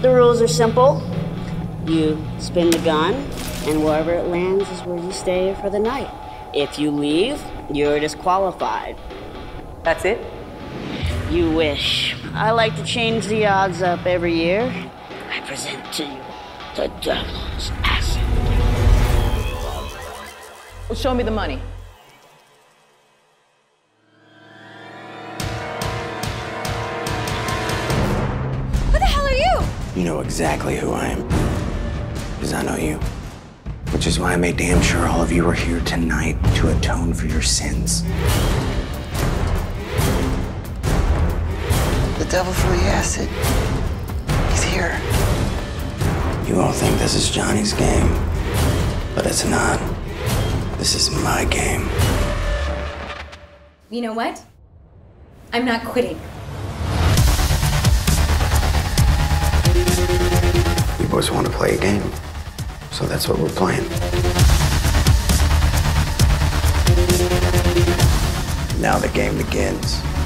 The rules are simple. You spin the gun, and wherever it lands is where you stay for the night. If you leave, you're disqualified. That's it? You wish. I like to change the odds up every year. I present to you the devil's acid. Well, show me the money. Who the hell are you? You know exactly who I am. Because I know you. Which is why I made damn sure all of you are here tonight to atone for your sins. The devil threw the acid. He's here. You all think this is Johnny's game, but it's not. This is my game. You know what? I'm not quitting. You boys want to play a game, so that's what we're playing. Now the game begins.